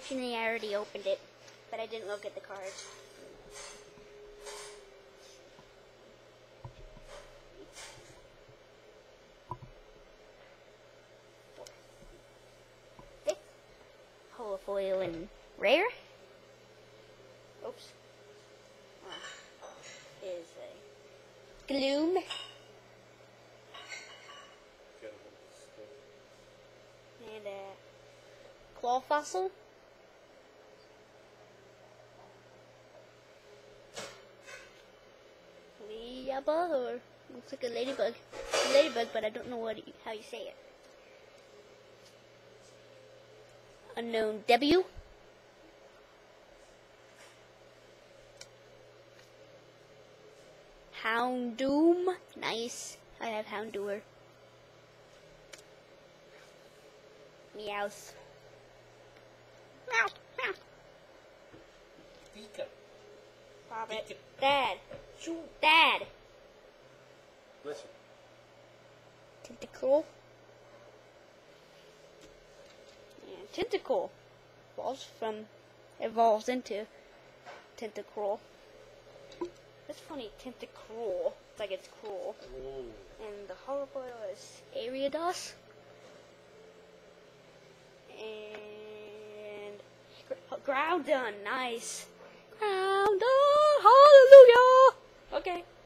Unfortunately, I already opened it, but I didn't look at the cards. Fifth, holofoil and rare. Oops. Is a gloom. And a claw fossil. Or looks like a ladybug. Ladybug, but I don't know how you say it. Unknown W. Houndoom. Nice. I have Houndour. Meows. Meow. Meow. Pika. Bobbit. Dad. Dad. Listen. Tentacle. And tentacle evolves into tentacle. That's funny, tentacle. It's like it's cruel. Ooh. And the holofoil is Ariados. And Groudon, nice. Groudon, hallelujah. Okay.